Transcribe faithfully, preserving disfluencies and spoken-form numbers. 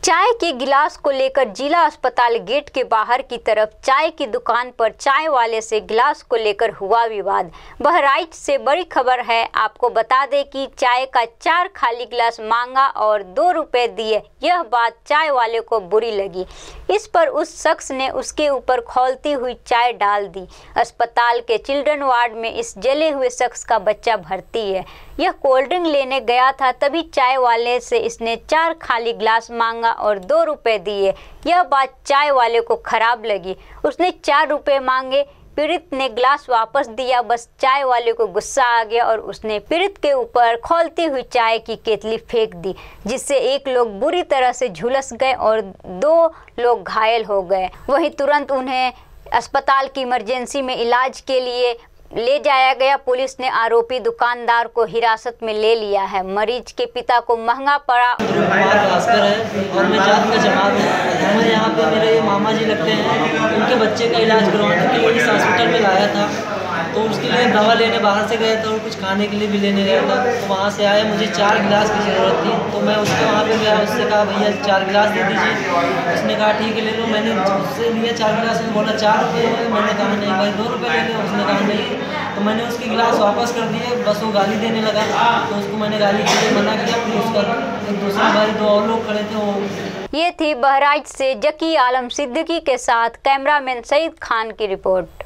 चाय के गिलास को लेकर जिला अस्पताल गेट के बाहर की तरफ चाय की दुकान पर चाय वाले से गिलास को लेकर हुआ विवाद। बहराइच से बड़ी खबर है। आपको बता दें कि चाय का चार खाली गिलास मांगा और दो रुपए दिए। यह बात चाय वाले को बुरी लगी। इस पर उस शख्स ने उसके ऊपर खौलती हुई चाय डाल दी। अस्पताल के चिल्ड्रन वार्ड में इस जले हुए शख्स का बच्चा भर्ती है। यह कोल्ड ड्रिंक लेने गया था, तभी चाय वाले से इसने चार खाली गिलास मांगा और दो रुपए दिए। यह बात चाय वाले को खराब लगी। उसने चार रुपए मांगे। पीड़ित ने गिलास वापस दिया। बस चाय वाले को गुस्सा आ गया और उसने पीड़ित के ऊपर खौलती हुई चाय की केतली फेंक दी, जिससे एक लोग बुरी तरह से झुलस गए और दो लोग घायल हो गए। वहीं तुरंत उन्हें अस्पताल की इमरजेंसी में इलाज के लिए ले जाया गया। पुलिस ने आरोपी दुकानदार को हिरासत में ले लिया है। मरीज के पिता को महंगा पड़ा। भास्कर है और मैं जात का जमात हूँ। मैं यहाँ पे मेरे मामा जी लगते हैं, उनके बच्चे का इलाज करवाने के लिए इस हॉस्पिटल में लाया था। तो उसके लिए दवा लेने बाहर से गया था और कुछ खाने के लिए भी लेने गया था। तो वहाँ से आया, मुझे चार गिलास की ज़रूरत थी। तो मैं उसके वहाँ पे गया, उससे कहा भैया चार गिलास दे दीजिए। उसने कहा ठीक है ले लो। मैंने उससे लिया चार गिलास, में बोला चार रुपये हुए। मैंने कहा नहीं भाई दो रुपये ले लो। उसने कहा नहीं। तो मैंने उसके गिलास वापस कर दिए। बस वो गाली देने लगा तो उसको मैंने गाली के लिए मना किया। फिर उसका एक दूसरे भाई दो और लोग खड़े थे। वो ये थी बहराइच से जकी आलम सिद्दीकी के साथ कैमरामैन सईद खान की रिपोर्ट।